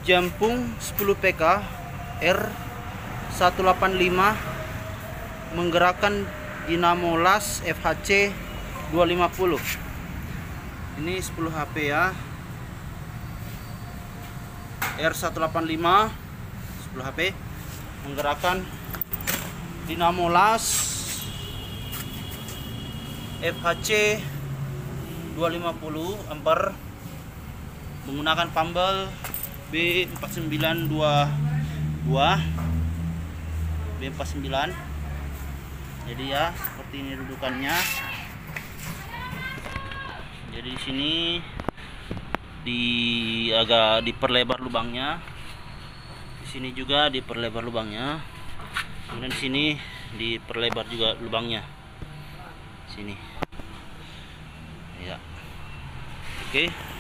Jampung 10 PK R185 menggerakkan dinamo las FHC 250. Ini 10 HP ya, R185 10 HP menggerakkan dinamo las FHC 250 ampere menggunakan pambel B4922 B49. Jadi ya seperti ini dudukannya. Jadi di sini agak diperlebar lubangnya. Di sini juga diperlebar lubangnya. Kemudian di sini diperlebar juga lubangnya. Sini. Ya. Oke.